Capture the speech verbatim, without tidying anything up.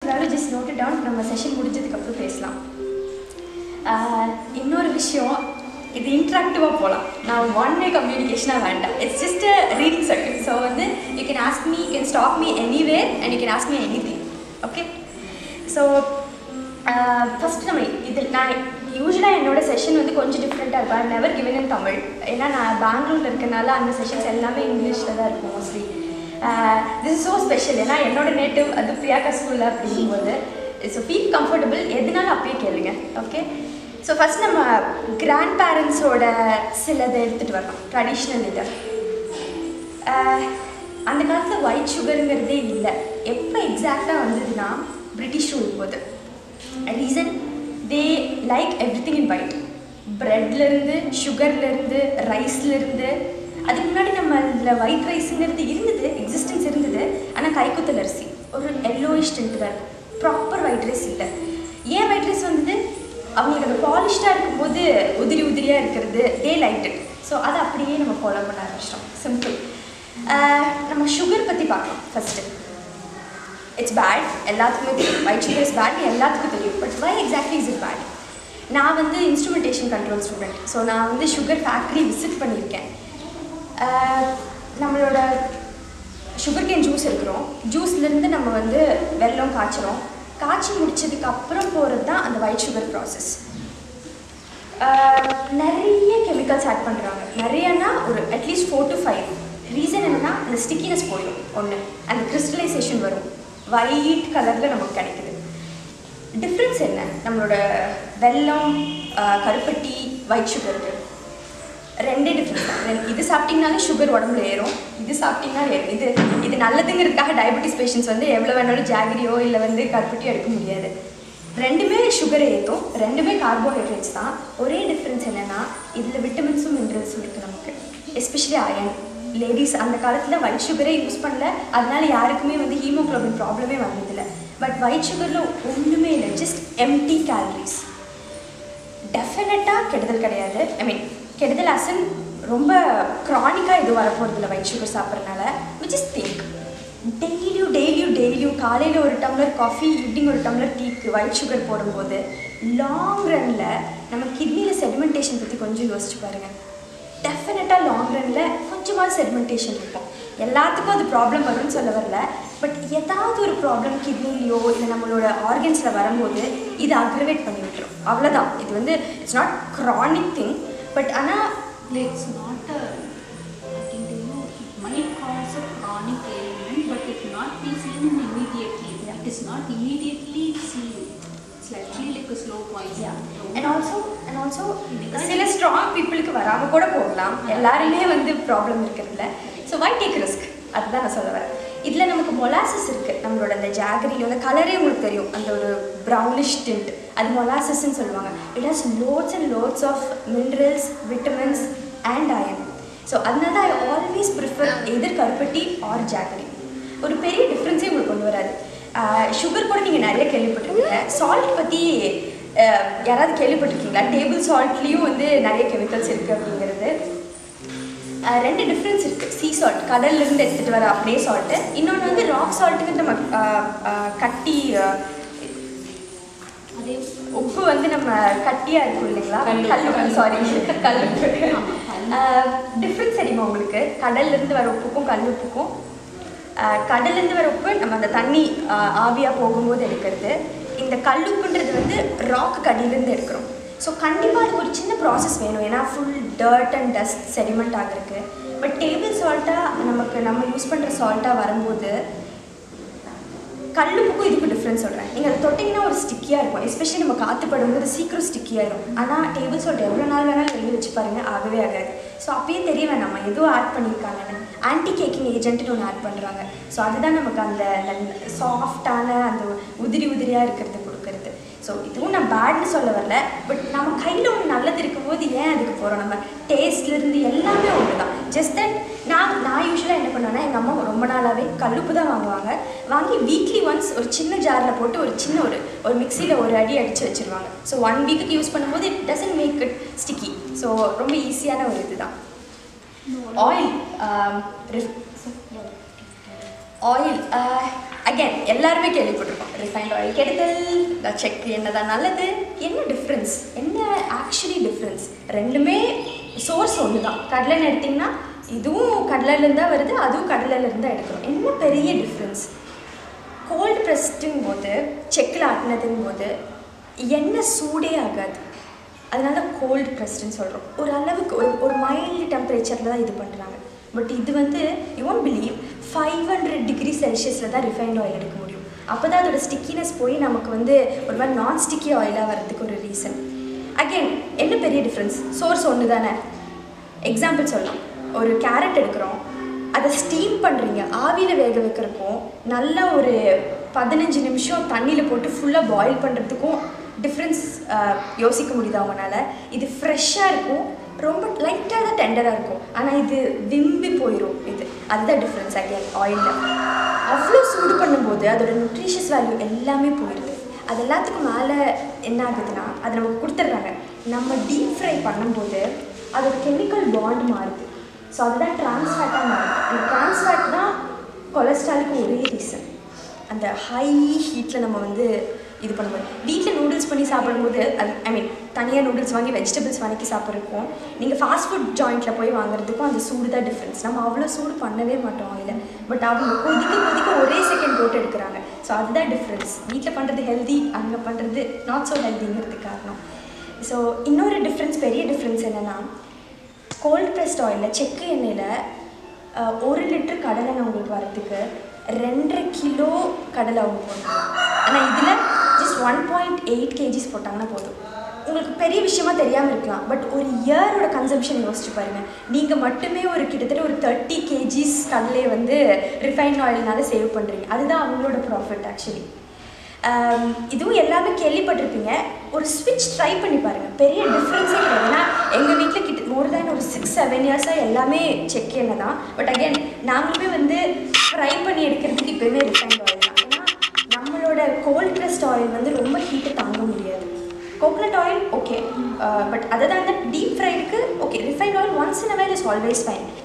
இருந்தாலும் just note it down, நம்ம session முடிஞ்சதுக்கப்புறம் பேசலாம். இன்னொரு விஷயம், இது இன்ட்ராக்டிவாக போகலாம். நான் ஒன் வே கம்யூனிகேஷனாக வேண்டாம். It's just a reading circle. So வந்து you can ask me, you can stop me anywhere and you can ask me anything. Okay, so first நம்ம இதில் நான் யூஸ்வலாக என்னோடய செஷன் வந்து கொஞ்சம் டிஃப்ரெண்ட்டாக இருக்கும். I never given in Tamil. ஏன்னா நான் பெங்களூரில் இருக்கனால அந்த செஷன்ஸ் எல்லாமே இங்கிலீஷில் தான் இருக்கும் mostly. This is so special. ஏன்னா என்னோட நேட்டிவ் அது பிரியாக்கா ஸ்கூலில் அப்படிங்கும்போது ஸோ ஃபீல் கம்ஃபர்டபுள், எதுனாலும் அப்பயே கேளுங்க. ஓகே, ஸோ ஃபஸ்ட் நம்ம கிராண்ட் பேரண்ட்ஸோட சிலதை எடுத்துகிட்டு வரலாம். ட்ரெடிஷ்னல் இது அந்த காலத்தில் ஒயிட் சுகருங்கிறதே இல்லை. எப்போ எக்ஸாக்டாக வந்ததுன்னா பிரிட்டிஷ் ரூல் போது. Reason, they like everything in white. ப்ரெட்லேருந்து, சுகர்லேருந்து, ரைஸ்லேருந்து. அதுக்கு முன்னாடி நம்ம இதில் ஒயிட் ரைஸுங்கிறது இருந்தது, எக்ஸிஸ்டன்ஸ் இருந்தது. ஆனால் கைக்குத்தல் அரிசி ஒரு எல்லோயிஷ் டென்ட் தான் இருக்கும். ப்ராப்பர் ஒயிட் ரைஸ் இல்லை. ஏன் ஒயிட் ரைஸ் வந்தது? அவங்களுக்கு அந்த பாலிஷ்டாக இருக்கும்போது உதிரி உதிரியாக இருக்கிறது, தே லைக் இட். ஸோ அதை அப்படியே நம்ம ஃபாலோ பண்ண ஆரம்பிச்சிட்டோம். சிம்பிள். நம்ம சுகர் பற்றி பார்க்கலாம் ஃபஸ்ட்டு. இட்ஸ் பேட், எல்லாத்துக்குமே தெரியும். ஒயிட் சுகர் இஸ் பேட், எல்லாத்துக்கும் தெரியும். But why exactly is it bad? நான் வந்து இன்ஸ்ட்ருமெண்டேஷன் கண்ட்ரோல் ஸ்டூடெண்ட். ஸோ நான் வந்து சுகர் ஃபேக்ட்ரி விசிட் பண்ணியிருக்கேன். நம்மளோட சுகர் கேன் ஜூஸ் எடுக்கிறோம். ஜூஸ்லேருந்து நம்ம வந்து வெல்லம் காய்ச்சிரும். காய்ச்சி முடிச்சதுக்கு அப்புறம் போகிறது தான் அந்த ஒயிட் சுகர் ப்ராசஸ். நிறைய கெமிக்கல்ஸ் ஆட் பண்ணுறாங்க. நிறையனா ஒரு at least four to five. Reason என்னென்னா அந்த ஸ்டிக்கினஸ் போயிடும் ஒன்று, அந்த கிறிஸ்டலைசேஷன் வரும், ஒயிட் கலரில் நமக்கு கிடைக்குது. டிஃப்ரென்ஸ் என்ன? நம்மளோட வெல்லம், கருப்பட்டி, ஒயிட் சுகருக்கு ரெண்டே டிஃப்ரென்ஸ் தான். இது சாப்பிட்டிங்கனாலும் சுகர் உடம்புல ஏறும், இது சாப்பிட்டிங்கன்னா ஏறும். இது இது நல்லதுங்கிறதுக்காக டயபெட்டிஸ் பேஷண்ட்ஸ் வந்து எவ்வளோ வேணாலும் ஜாகரியோ இல்லை வந்து கருப்பட்டியோ எடுக்க முடியாது. ரெண்டுமே சுகரை ஏற்றும், ரெண்டுமே கார்போஹைட்ரேட்ஸ் தான். ஒரே டிஃப்ரென்ஸ் என்னென்னா இதில் விட்டமின்ஸும் மினரல்ஸும் இருக்குது நமக்கு, எஸ்பெஷலி அயன். லேடிஸ் அந்த காலத்தில் ஒயிட் சுகரே யூஸ் பண்ணல, அதனால யாருக்குமே வந்து ஹீமோக்ளோபின் ப்ராப்ளமே வந்ததில்லை. பட் ஒயிட் சுகரில் ஒன்றுமே இல்லை, ஜஸ்ட் எம்டி கேலரிஸ். டெஃபினட்டாக கெடுதல் கிடையாது. ஐ மீன் கெடுதல் அசன் ரொம்ப க்ரானிக்காக இது வரப்போகிறதில்ல ஒயிட் சுகர் சாப்பிட்றதுனால. விச் இஸ் திங்க் டெய்லியும் டெய்லியும் டெய்லியும் காலையில் ஒரு டம்ளர் காஃபி, ஈவினிங் ஒரு டம்ளர் டீக்கு ஒயிட் சுகர் போடும்போது லாங் ரனில் நம்ம கிட்னியில் செடிமெண்டேஷன் பற்றி கொஞ்சம் யோசிச்சு பாருங்கள். டெஃபினட்டாக லாங் ரனில் கொஞ்சமாக செடிமெண்டேஷன் இருக்கும். எல்லாத்துக்கும் அது ப்ராப்ளம் வரும்னு சொல்ல வரல. பட் ஏதாவது ஒரு ப்ராப்ளம் கிட்னிலையோ இல்லை நம்மளோட ஆர்கன்ஸில் வரும்போது இது அக்ரவேட் பண்ணி விட்டுரும். அவ்வளோதான். இது வந்து it's not chronic thing. But ஆனால் it's not a, I can tell you, it might cause a chronic ailment, but it not be seen immediately. Yeah. It is not immediately seen. It's actually like a slow poison. Yeah. And also, and also, சில strong பீப்புளுக்கு வராமல் கூட போகலாம். எல்லாருமே வந்து problem இருக்கிறதுல. So why take risk? அதுதான் நான் சொல்ல வரேன். இதில் நமக்கு மொலாசஸ் இருக்குது. நம்மளோட அந்த ஜாகரியில் அந்த கலரே உங்களுக்கு தெரியும், அந்த ஒரு ப்ரௌனிஷ் டிண்ட், அது மொலாசஸ்ன்னு சொல்லுவாங்க. It has lots and lots of minerals, vitamins and iron. So அதனால தான் ஐ ஆல்வேஸ் ப்ரிஃபர் எதிர் கருப்பட்டி ஆர் ஜாகரி. ஒரு பெரிய டிஃப்ரென்ஸே உங்களுக்கு கொண்டு வராது. சுகர் கூட நீங்கள் நிறைய கேள்விப்பட்டிருக்கீங்க. சால்ட் பற்றி யாராவது கேள்விப்பட்டிருக்கீங்களா? டேபிள் சால்ட்லேயும் வந்து நிறைய கெமிக்கல்ஸ் இருக்குது அப்படிங்கிறது. ரெண்டு டிஃப்ரென்ஸ் இருக்குது. சீ சால்ட், கடல்லேருந்து எடுத்துகிட்டு வர அப்படியே சால்ட்டு. இன்னொன்று வந்து ராக் சால்ட்டுக்கு நம்ம கட்டி உப்பு வந்து நம்ம கட்டியாக இருக்கும் இல்லைங்களா? கல் சாரி கல்லுப்பு. டிஃப்ரென்ஸ் தெரியுமா உங்களுக்கு? கடல்லேருந்து வர உப்புக்கும் கல் உப்புக்கும். கடல்லேருந்து வர உப்பு நம்ம அந்த தண்ணி ஆவியாக போகும்போது எடுக்கிறது. இந்த கல்லுப்புன்றது வந்து ராக்கு கடியிலேருந்து எடுக்கிறோம். ஸோ கண்டிப்பாக அதுக்கு ஒரு சின்ன ப்ராசஸ் வேணும், ஏன்னா full dirt and dust sediment ஆகிருக்கு. பட் டேபிள் சால்ட்டாக நமக்கு நம்ம யூஸ் பண்ணுற சால்ட்டாக வரும்போது கல்லுப்புக்கும் இதுக்கு டிஃப்ரென்ஸ் சொல்கிறேன். நீங்கள் அதை தொட்டிங்கன்னா ஒரு ஸ்டிக்கியாக இருக்கும், எஸ்பெஷலி நம்ம காற்று படும்போது சீக்கிரம் ஸ்டிக்கியாகிடும். ஆனால் டேபிள் சால்ட் எவ்வளோ நாள் வேணாலும் வெளியே வச்சு பாருங்கள், ஆகவே ஆகாது. ஸோ அப்பயே தெரிய வேணாம் நம்ம எதுவும் ஆட் பண்ணியிருக்காங்கன்னு. ஆன்டி கேக்கிங் ஏஜென்ட்டுன்னு ஒன்று ஆட் பண்ணுறாங்க. ஸோ அதுதான் நமக்கு அந்த சாஃப்டான அந்த உதிரி உதிரியாக இருக்கிறது கொடுக்கறது. ஸோ இதுவும் நான் பேட்னு சொல்ல வரல. பட் நம்ம கையில் ஒன்று நல்லது இருக்கும்போது ஏன் அதுக்கு போகிறோம்? நம்ம டேஸ்ட்லேருந்து எல்லாமே ஒன்று தான். ஜஸ்ட் தட் நான் நான் யூஸ்வலாக என்ன பண்ணுவேன்னா, எங்கள் அம்மா ரொம்ப நாளாகவே கல்லுப்பு தான் வாங்குவாங்க. வாங்கி வீக்லி ஒன்ஸ் ஒரு சின்ன ஜாரில் போட்டு ஒரு சின்ன ஒரு ஒரு மிக்சியில் ஒரு அடி அடித்து வச்சுருவாங்க. ஸோ ஒன் வீக்குக்கு யூஸ் பண்ணும்போது it doesn't make it sticky. So ரொம்ப ஈஸியான ஒரு இது தான். ஆயில் ஆயில் அகேன் எல்லாருமே கேள்விப்பட்டிருக்கோம் ரிஃபைண்ட் ஆயில் கெடுதல், செக் எண்ணெய் தான் நல்லது. என்ன டிஃப்ரென்ஸ், என்ன ஆக்சுவலி டிஃப்ரென்ஸ்? ரெண்டுமே சோர்ஸ் ஒன்று தான். கடலைன்னு எடுத்திங்கன்னா இதுவும் கடலையிலேருந்து தான் வருது, அதுவும் கடலையிலேருந்து தான் எடுக்கிறோம். என்ன பெரிய டிஃப்ரென்ஸ்? கோல்டு ப்ரெஸ்டுங்கும் போது செக்கில் ஆட்டினதுங்கும் போது எண்ணெய் சூடே ஆகாது, அதனால கோல்டு ப்ரெஸ்டுன்னு சொல்கிறோம். ஒரு அளவுக்கு ஒரு ஒரு மைல்டு டெம்பரேச்சரில் தான் இது பண்ணுறாங்க. பட் இது வந்து you won't believe five hundred degree செல்சியஸில் தான் ரிஃபைண்ட் ஆயில் எடுக்க முடியும். அப்போ தான் அதோட ஸ்டிக்கினஸ் போய் நமக்கு வந்து ஒரு மாதிரி நான் ஸ்டிக்கி ஆயிலாக வரதுக்கு ஒரு ரீசன். அகெயின் என்ன பெரிய டிஃப்ரென்ஸ்? சோர்ஸ் ஒன்று தானே. எக்ஸாம்பிள் சொல்லலாம், ஒரு கேரட் எடுக்கிறோம், அதை ஸ்டீம் பண்ணுறீங்க, ஆவியில் வேக வைக்கிறப்போ நல்லா ஒரு பதினஞ்சு நிமிஷம் தண்ணியில் போட்டு ஃபுல்லாக பாயில் பண்ணுறதுக்கும் டிஃப்ரென்ஸ் யோசிக்க முடியுது அவங்களால. இது ஃப்ரெஷ்ஷாக இருக்கும், ரொம்ப லைட்டாக தான் டெண்டராக இருக்கும், ஆனால் இது விம்பி போயிடும். இது அதுதான் டிஃப்ரென்ஸ். அகேன் ஆயிலில் அவ்வளோ சூடு பண்ணும்போது அதோட நியூட்ரிஷியஸ் வேல்யூ எல்லாமே போயிடுது. அது எல்லாத்துக்கும் மேலே என்ன ஆகுதுன்னா அதை நமக்கு கொடுத்துட்றாங்க. நம்ம டீப் ஃப்ரை பண்ணும்போது அதோட கெமிக்கல் பாண்ட் மாறுது. ஸோ அதுதான் ட்ரான்ஸ்ஃபேட்டாக மாறுது. அந்த ட்ரான்ஸ்ஃபேட் தான் கொலஸ்ட்ராலுக்கு ஒரே ரீசன். அந்த ஹை ஹீட்டில் நம்ம வந்து இது பண்ணும்போது வீட்டில் நூடுல்ஸ் பண்ணி சாப்பிடும்போது அது ஐ மீன் தனியாக நூடுல்ஸ் வாங்கி வெஜிடபிள்ஸ் வாங்கி சாப்பிட்றதுக்கும் நீங்கள் ஃபாஸ்ட் ஃபுட் ஜாயிண்ட்டில் போய் வாங்குறதுக்கும் அந்த சூடு தான் டிஃப்ரென்ஸ். நம்ம அவ்வளோ சூடு பண்ணவே மாட்டோம் ஆயில், பட் அவங்க கொதிக்க கொதிக்க ஒரே செகண்ட் போட்டு எடுக்கிறாங்க. ஸோ அதுதான் டிஃப்ரென்ஸ். வீட்டில் பண்ணுறது ஹெல்தி, அங்கே பண்ணுறது நாட் ஸோ ஹெல்திங்கிறதுக்கு காரணம். ஸோ இன்னொரு டிஃப்ரென்ஸ், பெரிய டிஃப்ரென்ஸ் என்னென்னா, கோல்ட் ப்ரெஸ்ட் ஆயிலில் செக்கு எண்ணெயில் ஒரு லிட்டர் கடலை உங்களுக்கு வரதுக்கு ரெண்டரை கிலோ கடலை அவங்க போடுறாங்க. ஆனால் இதில் just one point eight kgs போட்டாங்கன்னா போதும். உங்களுக்கு பெரிய விஷயமா தெரியாமல் இருக்கலாம், பட் ஒரு இயரோட கன்சம்ஷன் யோசிச்சு பாருங்கள். நீங்கள் மட்டுமே ஒரு கிட்டத்தட்ட ஒரு தேர்ட்டி கேஜிஸ் கடலையை வந்து ரிஃபைண்ட் ஆயில்னால சேவ் பண்ணுறீங்க. அதுதான் அவங்களோட ப்ராஃபிட் ஆக்சுவலி. இதுவும் எல்லாமே கேள்விப்பட்டிருப்பீங்க. ஒரு ஸ்விட்ச் ட்ரை பண்ணி பாருங்கள், பெரிய டிஃப்ரென்ஸே கிடையாது. ஏன்னா எங்கள் வீட்டில் கிட்ட மோர் தேன் ஒரு சிக்ஸ் செவன் இயர்ஸாக எல்லாமே செக் எண்ணெய் தான். பட் அகேன் நாங்களுமே வந்து ஃப்ரை பண்ணி எடுக்கிறதுக்கு இப்போயுமே ரிஃபைண்ட் ஆயில் தான். ஏன்னா நம்மளோட கோல்ட் ப்ரெஸ்ட் ஆயில் வந்து ரொம்ப ஹீட்டை தாங்க முடியாது. கோகனட் ஆயில் ஓகே, பட் அதை தான் டீப் ஃப்ரைடுக்கு okay. Refined oil once in a while is always fine.